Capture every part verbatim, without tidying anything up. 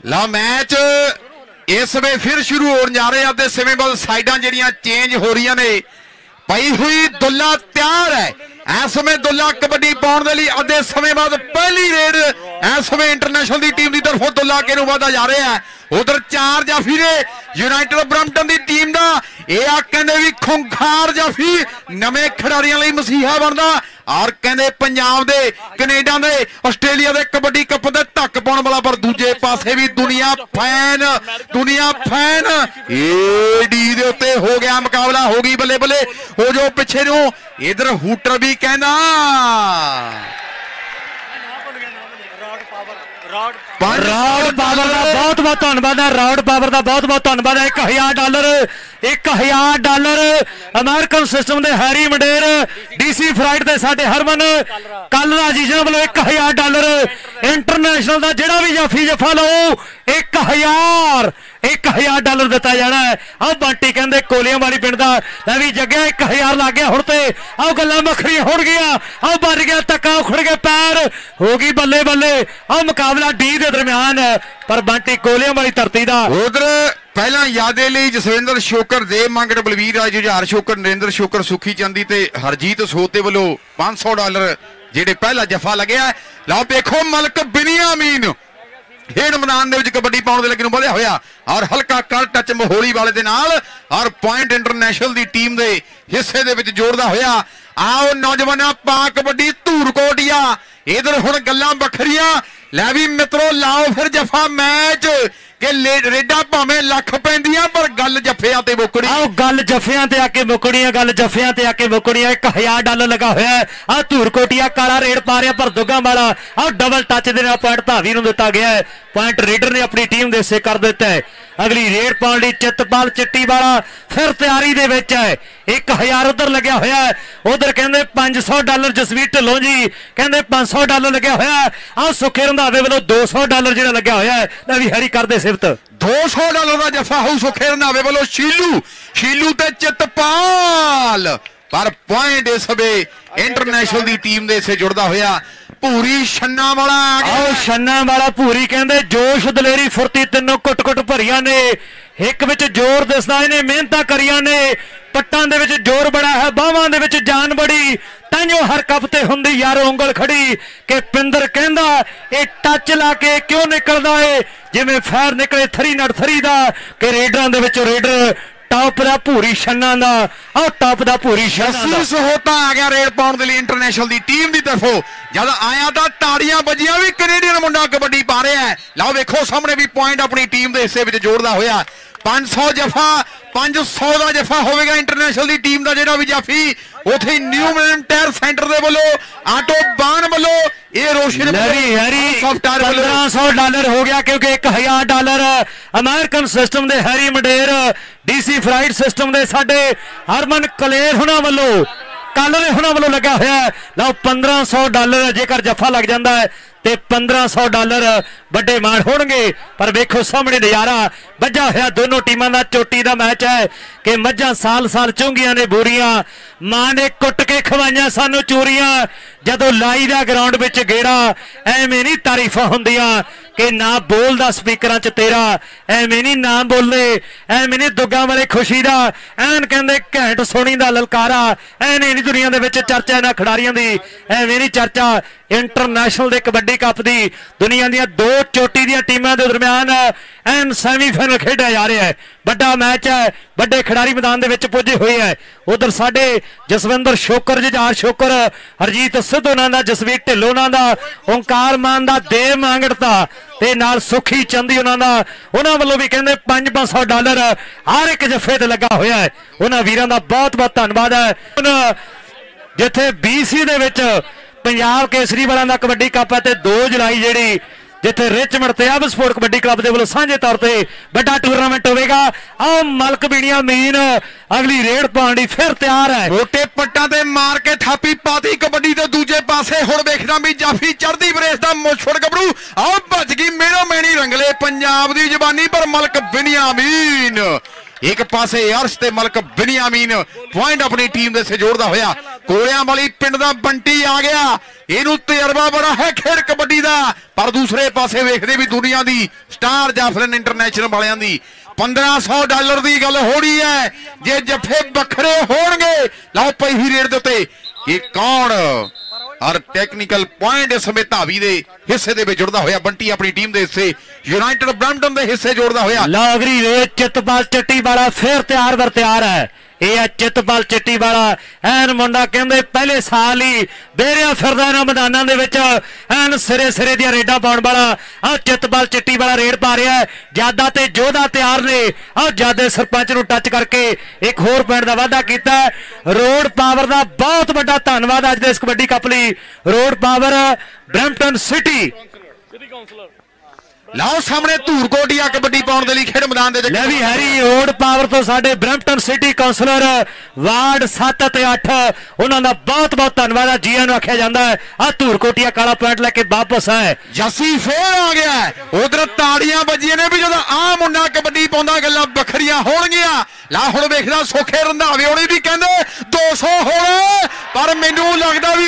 ला match इस समय फिर शुरू हो जा रहे हैं। समय बाद साइडां ਜਿਹੜੀਆਂ चेंज हो रही ने। पई हुई दुल्ला तैयार है इस समय दुल्ला कबड्डी पाने के लिए। अद्धे समय बाद पहली रेड इस समय इंटरनेशनल की टीम की तरफों दुल्ला के वादा जा रहा है। उधर चार जाफी ने यूनाइटेड ब्रैम्पटन की टीम का यह कहते भी खुंखार जाफी नवे खिडारियों लिए मसीहा बनता और कहते पंजाब दे कनेडा दे आस्ट्रेलिया दे कबड्डी कप दे धक्क पाने वाला। पर दूजे पासे भी दुनिया फैन दुनिया फैन एडी दे उत्ते हो गया मुकाबला हो गई बल्ले बल्ले हो जो पिछे नो। इधर हूटर भी कहना रॉड पावर का बहुत बहुत धन्यवाद है। रॉड पावर का बहुत बहुत धन्यवाद है। एक हजार डॉलर एक हजार डॉलर अमेरिकन सिस्टम के हैरी मंडेर डीसी फ्राइट के साडे हरमन कलरा जीजा वालों एक हजार डॉलर इंटरनेशनल का जिहड़ा भी जाफी जफा लो एक हजार एक हजार डॉलर दिता जाना है। आओ बंटी कहते कोलियां वाली पिंड का मैं भी जगह एक हजार लग गया। हुण ते आओ गल्लां वखरियां हो गया। आओ बन गया धक्का उखड़ गए पैर हो गई बल्ले बल्ले। आओ मुकाबला डी के दरम्यान पर बंटी कोलियां वाली धरती का। उधर पहला यादे लिए जसविंदर शोकर देव मंगड़ बलवीर राज जुझार शोकर नरेंद्र शोकर सुखी चंदी ते हरजीत सोते वालों पांच सौ डॉलर जेडे पहला जफा लगे है। लो देखो मलक बिनियामीन खेड मैदान दे विच कबड्डी पाउण दे लगे बढ़िया होया और हल्का कर टच मोहोली वाले दे नाल और पॉइंट इंटरनेशनल दी टीम दे हिस्से दे विच जोड़दा होया। आओ नौजवाना पा कबड्डी धूरकोटिया इधर हुण गल्लां बखरियां। लै भी मित्रों लाओ फिर जफा मैच के रेडा भावें लख पैंदियां पर गल जफियां ते मुकड़ी। आओ गल जफियां ते आके मुकड़ियां गल जफियां ते आके मुकड़ियां। एक हजार डॉलर लगा होया है। आ धूरकोटिया काला रेड पा रहा पर दुगा वाला आओ डबल टच दे नाल पॉइंट धावी नूं दिता गया है। पॉइंट रेडर ने अपनी टीम दे हिस्से कर दिता है। अगली रेड पाउण लई चितपाल चिट्टी वाला फिर तैयारी दे विच है। एक हजार उधर लग्या होया है। उधर कहंदे पांच सौ डॉलर जसवीर ढिल्लों जी कहंदे पांच सौ डॉलर लग्या होया है। आ सुखे रंधावे वालों दो सौ डॉलर जिहड़ा लग्या होया है। लै भी हैरी करदे सिफत दो सौ डॉलर का जफा हो सुखे रंधावे वालों शीलू शीलू ते चितपाल पर पॉइंट इस वे इंटरनेशनल की टीम दे से जुड़दा होया। भूरी छन्ना वाला आओ छन्ना वाला भूरी कहंदे जोश दलेरी फुर्ती तीनों कुट कुट भरिया ने। एक विच जोर दिसदा इहने मेहनतां करियां ने। पट्टां दे विच जोर बड़ा है बाहां दे विच जान बड़ी ताइयों हर कप ते हुंदी यार उंगल खड़ी के पिंदर कहंदा ए टच ला के क्यों निकलदा है जिवें फैर निकले थरी नड़ थरी दा के रेडरां दे विच रेडर टॉप दा भूरी छन्ना दा और टॉप दा भूरी छन्ना होता आ गया रेड पाउण दे लई इंटरनेशनल दी टीम दी तरफों। जद आया तां ताड़ियां बजियां भी कैनेडियन मुंडा कबड्डी पा रहा है। लाओ वेखो सामने भी पॉइंट अपनी टीम दे हिस्से विच जोड़दा होया। पांच सौ जफा पांच सौ का जफा होगा इंटरनेशनल की टीम का जो भी जाफी उथे न्यू मिलन टायर सेंटर दे वालों आटो बान वालों ये रोशन पंद्रह सौ डॉलर हो गया क्योंकि एक हजार डॉलर अमेरिकन सिस्टम दे Harry Mander DC freight system दे साडे हरमन कलेर हुणा वालों कलरे हुणा वालों लगा होया। लो पंद्रह सौ डॉलर जेकर जफा लग जाता है ते पंद्रह सौ डॉलर बड़े मान होणगे। पर वेखो सामने नजारा वजा होया दोनों टीमां दा चोटी दा मैच है कि मझां साल साल चुंगियां ने बोरियां मां ने कुट के खवाइयां सानू चूरियां जदों लाई दा ग्राउंड विच गेड़ा एवें नहीं तारीफां हुंदियां कि ना बोलदा स्पीकरां च तेरा एवें नहीं ना बोले एवें नहीं दुग्गां वाले खुशी दा एन कहंदे घैंट सोनी दा ललकारा एने नहीं दुनिया दे विच चर्चा ना खिडारियां दी एवें नहीं चर्चा इंटरनेशनल दे कबड्डी कप दी दुनिया दी दो चोटी दी टीमां दे दरम्यान एन सैमीफाइनल खेडा जा रहा है। बड़ा मैच है बड़े खिडारी मैदान दे विच पुजे हुए है। उधर साडे जसविंदर शोकर जुझार शोकर हरजीत सिद्धू नां दा जसवीर ढिल्लों नां दा ओंकार मान दा देव मांगड़ता ते नाल सुखी चंदी उन्हां दा उन्हां वल्लों भी कहंदे पांच पांच सौ डॉलर हर एक जफे ते लगा होया है। उन्हां वीरां दा बहुत बहुत धन्नवाद है। जिथे बीसी दे विच पंजाब केसरी वालों का कबड्डी कप है तो दो जुलाई जी जिथे रिचमंड ते अब स्पोर्ट कबड्डी क्लब के वालों साझे तौर पर बड़ा टूरनामेंट होगा। आओ मलक बिनिया मीन अगली रेड पाउण फिर तैयार है। मोटे पट्टा ते मार के थापी पाती कबड्डी के दूजे पासे हुण वेखदा भी जाफी चढ़दी बरेस दा मुछड़ गबरू आओ भज गई मेरा मैनी रंगले पंजाब दी जबानी पर मलक बिनिया मीन एक पासे अर्श ते मलक बिनियामीन पॉइंट अपनी टीम दे से जोड़दा होया कोलियां वाली पिंड दा बंटी आ गया इहनू तजर्बा बड़ा है खेड कबड्डी दा पर दूसरे पासे वेखदे भी दुनिया दी स्टार जाफरन इंटरनेशनल वालियां दी पंद्रह सौ डॉलर की गल हो रही है जे जफे बखरे होणगे लाओ पही रेट दे उत्ते ये कौन और टेक्निकल पॉइंट इस समय धावी दे हिस्से दे विच जुड़दा होया बंटी अपनी टीम दे हिस्से यूनाइटेड ब्रैम्पटन दे हिस्से जोड़दा होया लागरी वे चितपाल चिट्टी वाला फिर तैयार बर तैयार है यह चितपाल चिट्टी वाला एन मुंडा कहंदे पहले साल ही बेरिया फिरदा इन्हां मैदानां दे विच एन सिरे सिरे दी रेडा पाउण वाला आ चितपाल चिट्टी वाला रेड पा रहा है जादा ते जोधा तैयार ने आ जादे सरपंच नूं टच करके एक होर पॉइंट दा वाधा कीता रोड पावर दा बहुत बड़ा धन्नवाद अज दे इस कबड्डी कप लई रोड पावर ब्रैम्पटन सिटी लाओ सामने धूर कोटिया कबड्डी पाउण दे लई खेड मैदान दे ले भी हैरी रोड पावर तो साडे ब्रैम्पटन सिटी काउंसलर वार्ड सत्त ते अठ उन्हां दा बहुत बहुत धन्नवाद है जीआं नूं आखिया जांदा है आ धूर कोटिया काला पॉइंट लेके वापस है जसी फेर आ गया है उधर ताड़ियां बजियां ने भी जदों आ मुंडा कबड्डी पाउंदा गल्लां बखरियां होणगीਆਂ ला हुण वेखदा सोखे रंधावे होणे भी कहंदे दो सौ होण पर मैनूं लगदा भी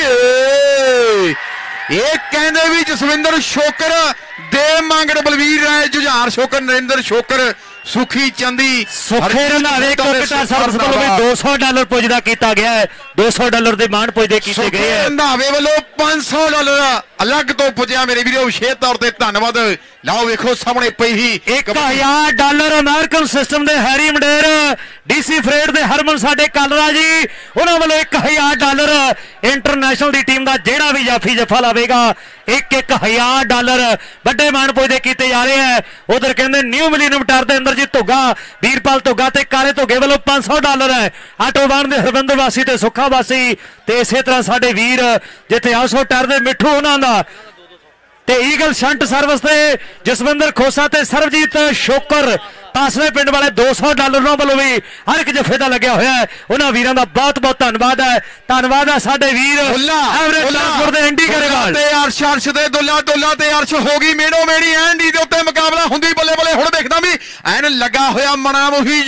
ਇਹ ਕਹਿੰਦੇ ਵੀ ਜਸਵਿੰਦਰ ਸ਼ੋਕਰ ਦੇ ਮੰਗੜ ਬਲਵੀਰ ਰਾਏ ਜੁਝਾਰ ਸ਼ੋਕਰ ਨਰਿੰਦਰ ਸ਼ੋਕਰ ਸੁਖੀ ਚੰਦੀ ਸੁਖੇ ਰੰਧਾਵੇ ਕੋਕਟਾ ਸਰਵਿਸ ਵੱਲੋਂ ਵੀ दो सौ ਡਾਲਰ ਪੁੱਜਦਾ ਕੀਤਾ ਗਿਆ ਹੈ दो सौ ਡਾਲਰ ਦੇ ਮਾਣ ਪੁੱਜਦੇ ਕੀਤੇ ਗਏ ਹੈ ਰੰਧਾਵੇ ਵੱਲੋਂ पांच सौ ਡਾਲਰ ਅਲੱਗ ਤੋਂ ਪੁੱਜਿਆ ਮੇਰੇ ਵੀਰੋ ਵਿਸ਼ੇਸ਼ ਤੌਰ ਤੇ ਧੰਨਵਾਦ ਲਾਓ ਵੇਖੋ ਸਾਹਮਣੇ ਪਈ ਹੀ एक हज़ार ਡਾਲਰ ਅਮਰੀਕਨ ਸਿਸਟਮ ਦੇ ਹੈਰੀ ਮੰਡੇਰ ਡੀਸੀ ਫਰੇਡ ਦੇ ਹਰਮਨ ਸਾਡੇ ਕਾਲਰਾ ਜੀ ਉਹਨਾਂ ਵੱਲੋਂ एक हज़ार ਡਾਲਰ ਇੰਟਰਨੈਸ਼ਨਲ ਦੀ ਟੀਮ ਦਾ ਜਿਹੜਾ ਵੀ ਜਾਫੀ ਜਫਾ ਲਾਵੇਗਾ एक एक हज़ार डॉलर बड़े मान पुजदे कीते जा रहे हैं उधर कहते न्यू मिलीनियम टार दे अंदर जी धुग्गा वीरपाल धुग्गा ते काले धुग्गे वालों पांच सौ डॉलर है आटोबान दे हरबिंदर वासी ते सुखा वासी ते इसे तरह साडे वीर जिथे आसो टार दे मिठू उन्हां दा ते ईगल शंट सर्विस ते जसविंदर खोसा ते सरबजीत शोकर पासले पिंड वाले दो सौ डॉलर वालों भी हर एक जफे का लग्या होया है उन्हां वीरां दा बहुत बहुत धन्नवाद है धन्नवाद है साडे वीर एवरेज ट्रांसपोर्ट दे एंडी करेवाल ते अर्श अर्श दे दुल्ला दुल्ला ते अर्श हो गई मेड़ो मेड़ी एंडी दे उत्ते मुकाबला हुंदी बल्ले बल्ले हुण देखदा भी एन लगा होया मना मुही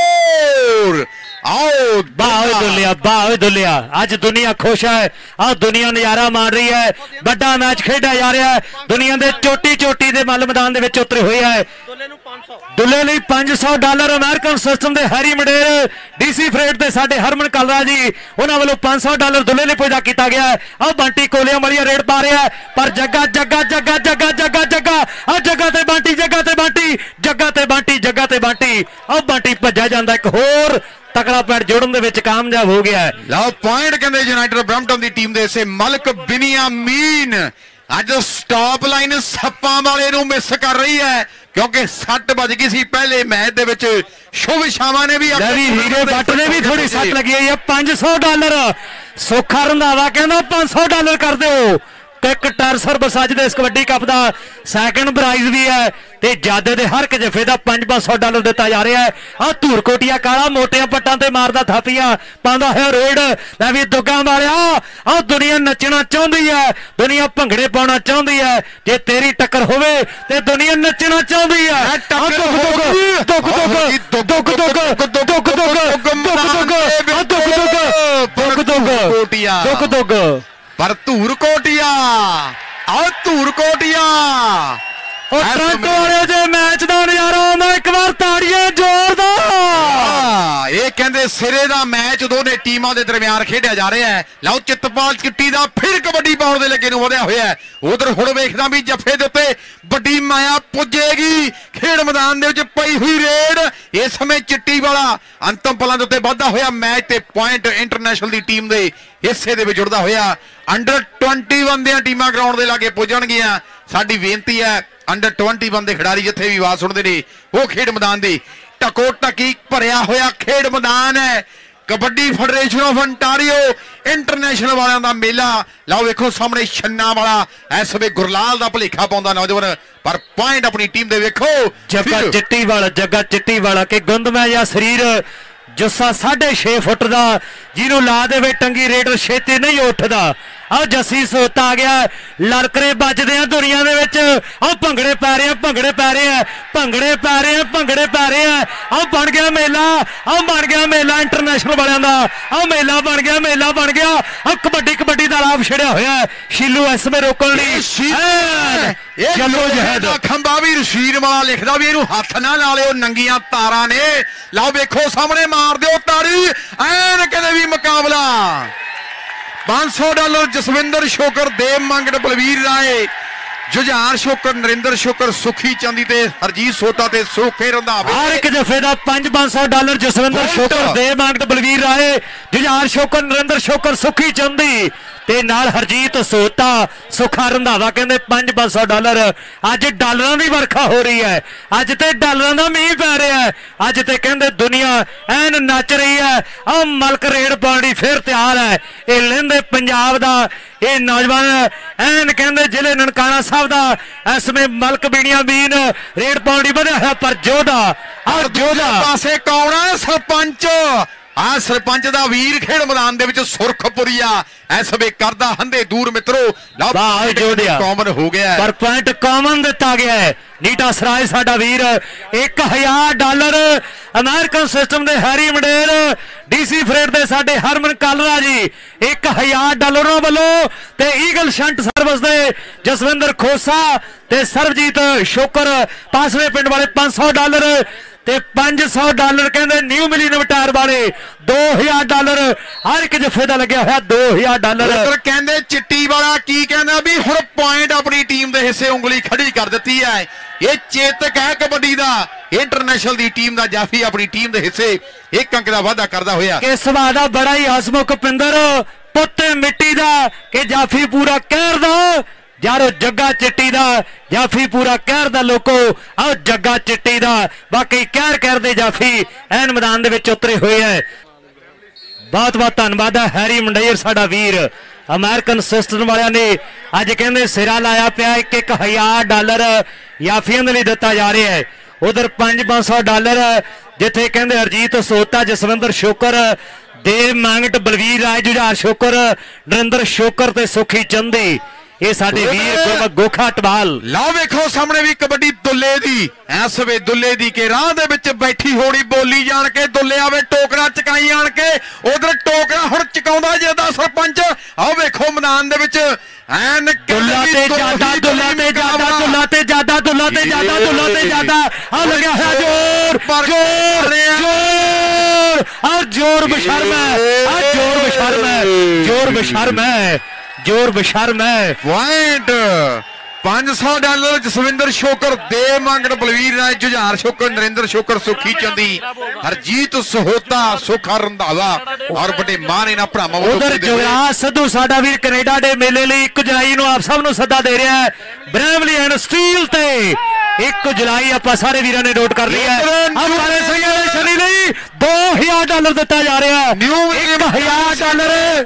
जोर आओ बाह दुलिया बाह दुलिया अज दुनिया खुश है आ दुनिया नजारा मार रही है बड़ा मैच खेड़ा जा रहा है दुनिया के चोटी चोटी के मल मैदान के उतरे हुए है दुले ਲਈ पांच सौ डॉलर अमेरिकन सिस्टम के हैरी मंडेर डीसी फ्रेड के साडे हरमन कालरा जी उन्होंने वालों पांच सौ डॉलर दुले ਲਈ पुजा किया गया है आ बंटी कोलियां वाली रेड पा रहा है पर जग्गा जग्गा जग्गा जग्गा जग्गा जग्गा आ जग्गा ते बंटी जग्गा ते बंटी जग्गा ते बंटी जग्गा ते बंटी आ बंटी भज्जा जांदा एक होर तकड़ा पैड जोड़न दे विच कामयाब हो गया है लाओ पॉइंट कहंदे यूनाइटेड ब्रैम्पटन दी टीम दे से मलक बिनियामीन अज स्टॉप लाइन सप्पां वाले नूं मिस कर रही है क्योंकि सट बज गई सी पहले मैच दे विच शुभ शामा ने भी हीरे भट्ट ने भी थोड़ी सट लगी है पांच सौ डॉलर सोखा रंधावा कहना पांच सौ डॉलर कर दो एक टर सर्विस अज दे इस कबड्डी कप का सैकंड प्राइज भी है ते जादे दे हर एक जफे का पांच पांच सौ डॉलर दिता जा रहा है आ धूर कोटिया काला मोटिया पट्टां ते मारदा थापियां पांदा है रेड लै भी दुग्गा मारिया आ दुनिया नचना चाहती है दुनिया भंगड़े पाउणा चाहती है जे तेरी टक्कर होवे ते दुनिया नचना चाहती है दुग दुग दुग दुग दुग दुग दुग दुग दुग पर धूर कोटिया आओ धूर कोटिया टोरंटो वाले जे मैच दा नजारा आउंदा एक बार ताड़ियां जोरदार ये कहंदे सिरे दा मैच दोने टीमां दे दरमियान खेडिया जा रहा है लाओ चितपाल चिट्टी दा फिर कबड्डी पाउण दे लगे नूं वधिया होया है उधर हुण वेखदा भी जफे दे उत्ते बड़ी माया पुजेगी खेड मैदान दे विच पई हुई रेड इस समय चिट्टी वाला अंतिम पलां दे उत्ते वाधा होया मैच ते पॉइंट इंटरनेशनल दी टीम दे हिस्से दे विच जुड़दा होया अंडर इक्कीस दियां टीमां ग्राउंड दे लागे पुजणगीਆਂ साडी बेनती है अंडर ट्वेंटी बंदे खिडारी जिथे भी आवाज सुनते ने वो खेड मैदान की टको टकी भरिया होया खेड मैदान है kabaddi federation of Ontario international वालों का मेला लाओ वेखो सामने छन्ना वाला इस वे गुरलाल का भुलेखा पाउंदा नौजवान पर पॉइंट अपनी टीम दे वेखो जग्गा चिट्टी वाला जग्गा चिट्टी वाला के गुंदमा या शरीर जुस्सा साढ़े छे फुट का जिन्हों ला दे टंगी रेडर छेती नहीं उठता ਆ ਜੱਸੀ ਸੋਤਾ ਆ ਗਿਆ ਲੜਕਰੇ ਵੱਜਦੇ ਆ ਦੁਨੀਆ ਦੇ ਵਿੱਚ ਆ ਭੰਗੜੇ ਪੈ ਰਹੇ ਆ ਭੰਗੜੇ ਪੈ ਰਹੇ ਆ ਭੰਗੜੇ ਪੈ ਰਹੇ ਆ ਭੰਗੜੇ ਪੈ ਰਹੇ ਆ ਆ ਬਣ ਗਿਆ ਮੇਲਾ ਆ ਬਣ ਗਿਆ ਮੇਲਾ ਇੰਟਰਨੈਸ਼ਨਲ ਵਾਲਿਆਂ ਦਾ ਆ ਮੇਲਾ ਬਣ ਗਿਆ ਮੇਲਾ ਬਣ ਗਿਆ ਆ ਕਬੱਡੀ ਕਬੱਡੀ ਦਾ ਲਾਭ ਛੜਿਆ ਹੋਇਆ ਸ਼ੀਲੂ ਐਸਵੇਂ ਰੋਕਣ ਲਈ ਜੱਲੋ ਜਹਿਦ ਖੰਭਾ ਵੀ ਰਸ਼ੀਦ ਵਾਲਾ ਲਿਖਦਾ ਵੀ ਇਹਨੂੰ ਹੱਥ ਨਾ ਲਾ ਲਿਓ ਨੰਗੀਆਂ ਤਾਰਾਂ ਨੇ ਲਓ ਵੇਖੋ ਸਾਹਮਣੇ ਮਾਰ ਦਿਓ ਤਾੜੀ ਐਨ ਕਹਿੰਦੇ ਵੀ ਮੁਕਾਬਲਾ पांच सौ डॉलर जसविंदर शोकर देव मंगट बलवीर राय जुझार शोकर नरेंद्र शोकर सुखी चंदी ते हरजीत सोता ते सोखे रंधावे हर एक जफे दा पांच पांच सौ डॉलर जसविंदर शोकर देव मंगट बलवीर राय जुझार शोकर नरेंद्र शोकर सुखी चंदी ते नाल हरजीत सोता सुखा रंधावा कहंदे पांच पांच सौ डॉलर अज डॉलरां दी वर्खा हो रही है अज ते डॉलरां दा मींह पै रहा है अज ते कहंदे दुनिया ऐन नच रही है आ मलक रेड पाउण फिर तैयार है ये लहिंदे पंजाब दा ये नौजवान ऐन कहंदे जिले ननकाना साहब दा इसमें मलक बीणिया बीन रेड पाउण वधिया है पर जोधा और जोधा पासे कौन है सरपंच आ सरपंच दा वीर खेड मैदान दे विच सुरखपुरिया इस वे करदा हंदे दूर मित्रो कॉमन हो गया पर पॉइंट कॉमन दिता गया है नीटा सराय साडा वीर एक हजार डॉलर अमेरिकन सिस्टम दे हैरी मंडेर डीसी फ्रेड दे साडे हरमन कालरा जी एक हजार डॉलरों वालों ते ईगल शंट सर्विस दे जसविंदर खोसा ते सरबजीत शोकर पासवे पिंड वाले पांच सौ डॉलर ते पांच सौ डॉलर कहते न्यू मिलीनियम टायर वाले दो हजार डॉलर हर एक जफे का लग्या होया दो हजार डॉलर कहते चिट्टी वाला की कहना भी हुण पॉइंट अपनी टीम के हिस्से उंगली खड़ी कर दी है ये चेतक है कबड्डी का इंटरनेशनल दी टीम का जाफी अपनी टीम के हिस्से एक अंक का वाधा करता होया इस वादा बड़ा ही हसमुख पिंदर पुत्ते मिट्टी का कि जाफी पूरा कहर दो यारो जग्गा चिट्टी दा जाफी पूरा कहर दा लोको आओ जग्गा चिट्टी दा बाकी कहर कहर दे जाफी एन मैदान दे विच उतरे हुए है बहुत बहुत धन्यवाद है हैरी मंडेर साडा वीर अमेरिकन सिस्टम वालियां ने अज कहंदे सिरा लाया पिया एक एक हजार डॉलर याफियां दे लई दिता जा रहा है उधर पांच पांच सौ डॉलर जिथे कहंदे हरजीत सोता जसविंदर शोकर देव मंगट बलवीर राय जुझार शोकर नरेंद्र शोकर ते सुखी चंदी ये साडे वीर गोखा टवाल लो वेखो सामने भी कबड्डी दुल्ले दी इस वे दुल्ले दी के राह दे विच बैठी होड़ी बोली जान के दुल्ले आवे टोकरा चकाई आन के उधर टोकरा हुण चकाउंदा जेदा सरपंच आओ वेखो मैदान दे विच ऐन दुल्ला ते जादा दुल्ला ते जादा दुल्ला ते जादा दुल्ला ते जादा दुल्ला ते जादा आ लग्या है जोर जोर जोर और जोर बशर्म है आ जोर बशर्म है जोर बशर्म है जोर बशर्म है पॉइंट पांच सौ डॉलर जसविंदर शोकर देव मंगट बलवीर राय जुझार शोकर नरेंद्र शोकर सुखी चंदी हरजीत सहोता सुखा रंधावा और बड़े माने ना भरावां उधर जुगराज सिद्धू साडा वीर कनेडा दे मेले लई एक जुलाई नूं आप सब नूं सद्दा दे रहा है ब्रैमली एंड स्टील ते एक जुलाई आपां सारे वीरां ने नोट कर लिया है अब सारे सैयद दे शनी लई दो हजार डॉलर दिता जा रहा है न्यू एक हजार डॉलर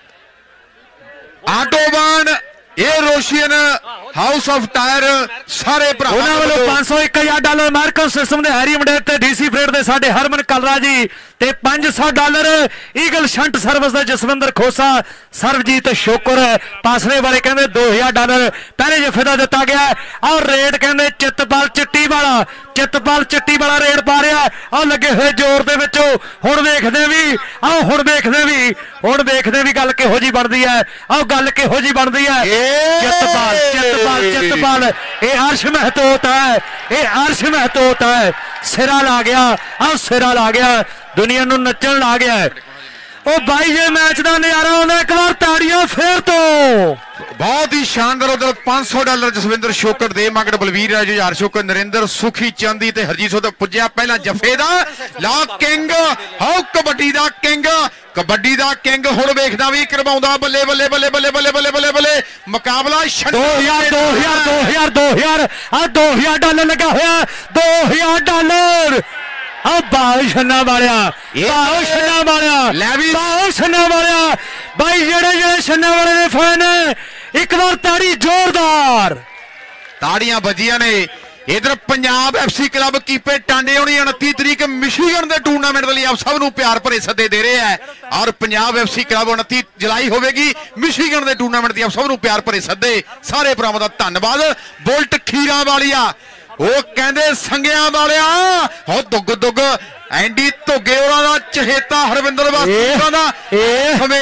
आटोबान ये रोशियन हाउस ऑफ टायर सारे पांच सौ एक हजार डॉलर अमेरिकन सिस्टम दे हैरी मंडेर ते डीसी फ्रेड दे साडे हरमन कलरा जी ते पांच सौ डॉलर ईगल शंट सर्विस दे जसविंदर खोसा सरबजीत शोकर पासले वाले कहंदे दो हजार डॉलर पहले जफे दा दिता गया और रेट कहंदे चितपाल चिट्टी वाला चितपाल चिट्टी वाला रेट पा रहा आ लगे हुए जोर दे विचों हुण देखदे भी आ हुण देखदे भी हुण देखदे भी गल किहो जी बनदी है आ गल किहो जी बनदी है चितपाल चितपाल चितपाल ये अर्श महतोत है ये अर्श महतोत है सिरा ला गया आ सिरा ला गया दुनिया नूं नचण ला गया है ओ भाई जे मैच का नजारा आउंदा एक बार ताड़ियां फिर तो बहुत ही शानदार उधर पांच सौ डॉलर जसविंदर शोकर देव मंगट बलवीर राय जुझार शोकर नरेंद्र सुखी चंदी ते हरजीत सोता पुज्या पहला जफे दा ला किंग हाउ कबड्डी दा किंग कबड्डी दा किंग हुण वेखदा भी करवाउंदा बल्ले बल्ले बल्ले बल्ले बल्ले बल्ले बल्ले बल्ले मुकाबला दो हजार दो हजार दो हजार दो हजार आ दो हजार डॉलर लगा होया दो हजार डॉलर बाहु छन्ना मारिया बाहु छन्ना मारिया बाहु छन्ना मारिया भाई जेड़े जेड़े छन्ना वाले ने फैन एक बार ताड़ी जोरदार ताड़ियां बजियां ने इधर पंजाब एफसी क्लब कीपे टांडे होनी उनतीस तरीक मिशीगन के टूर्नामेंट के लिए आप सब नूं प्यार भरे सदे दे रहे हैं और पंजाब एफसी क्लब उनतीस जुलाई होगी मिशीगन के टूर्नामेंट की आप सब नूं प्यार भरे सदे सारे भरावां दा धन्नवाद। बुलट खीरा वालिया वो कहंदे संगिया वालिया हो दुग दुग एंडी धोगे होरां दा चहेता हरविंदर वास्ता दा हमें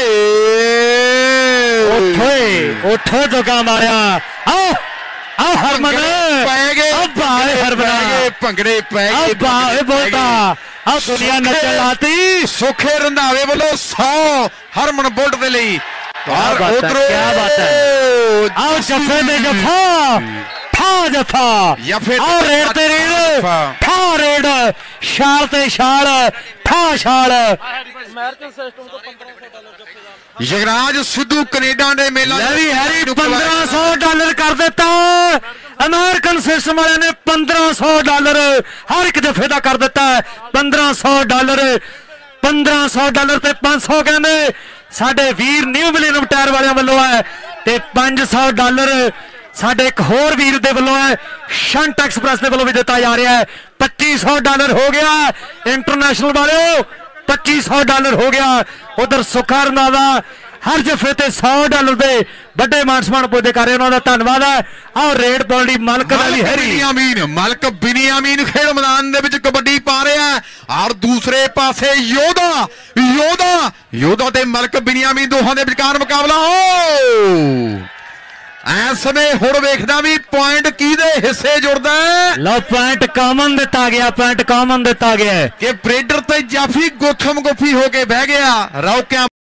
उठो उठो दुगा मारिया आओ आओ हरमन पै गए हरमन भंगड़े पै गए बोलता आओ दुनिया नचन लाती सुखे रंधावे वालों सौ हरमन बुलट दे लई और उधरों क्या बात है आओ जफे में जफा ठा जफा आओ रेड ते रेड ठा रेड शाल ते शाल ठा शाल यगराज सिद्धू कनेडा ने मेला हैरी पंद्रह सौ डॉलर कर देता अमेरिकन सिस्टम वाले ने पंद्रह सौ डॉलर हर एक जफे का कर दिता है पंद्रह सौ डॉलर पंद्रह सौ डॉलर ते पांच सौ कहने साडे वीर न्यू मिलेनियम टायर वाले वालों है ते पांच सौ डॉलर साडे एक होर वीर दे वालों है शंट एक्सप्रेस दे वालों भी दिता जा रहा है पच्चीस सौ डॉलर हो गया इंटरनेशनल वाले पच्चीस सौ डॉलर हो गया उधर सुखा रंधावा हर जफे ते सौ डॉलर दे बड़े मान सम्मान पुजदे कर रहे उन्होंने धन्यवाद है और रेड पॉली मालक अली हैरी अमीन मालक बिनियामीन खेल मैदान दे विच कबड्डी पा रहा है और दूसरे पासे योधा योधा योधा ते मालक बिनियामीन दोहां दे विचकार मुकाबला हो इस समय हुण वेखदा भी पॉइंट किहदे हिस्से जुड़दा है लो पॉइंट कॉमन दिता गया पॉइंट कॉमन दिता गया कि ब्रेडर ते जाफी गोथम गोफी होके बह गया रौकिया